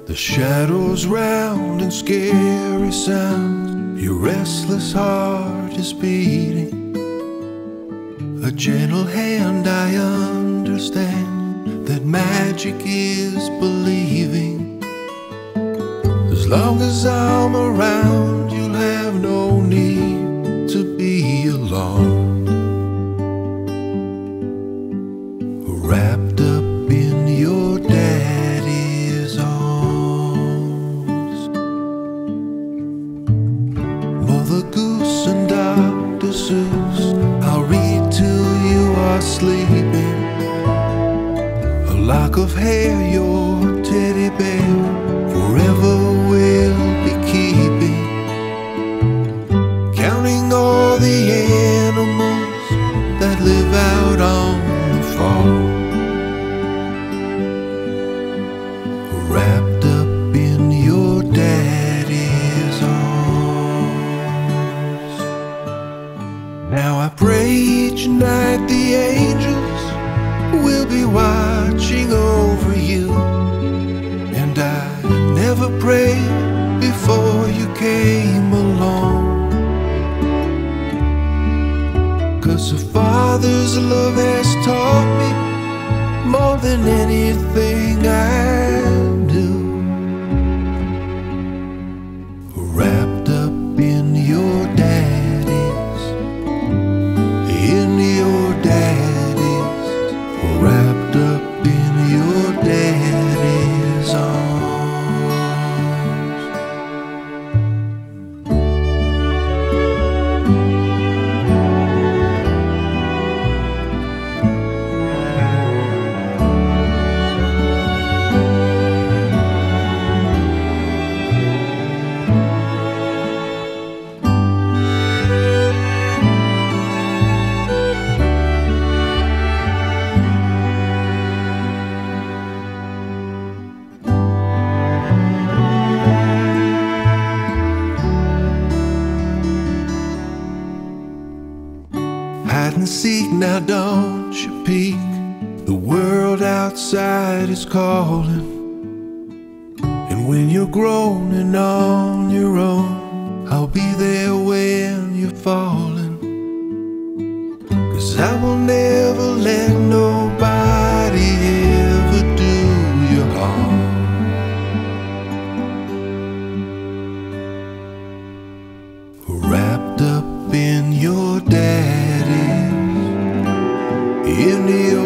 The shadows round and scary sounds, your restless heart is beating. A gentle hand, I understand that magic is believing. As long as I'm around, you'll have no need to be alarmed. Wrapped up in your daddy's arms, Mother Goose and Dr. Seuss, I'll read till you are sleeping. A lock of hair, your teddy bear, forever will be keeping. Counting all the animals that live out on the farm, wrapped up in your daddy's arms. Now I pray each night the angels will be watching over you. And I never prayed before you came along, 'cause a father's love has taught me more than anything I do. Wrapped up in your daddy's, wrapped up in your daddy's arms. Hide and seek, now don't you peek. The world outside is calling. And when you're grown and on your own, I'll be there when you're falling. 'Cause I will never let nobody ever do you harm. Wrapped up in your daddy's, in the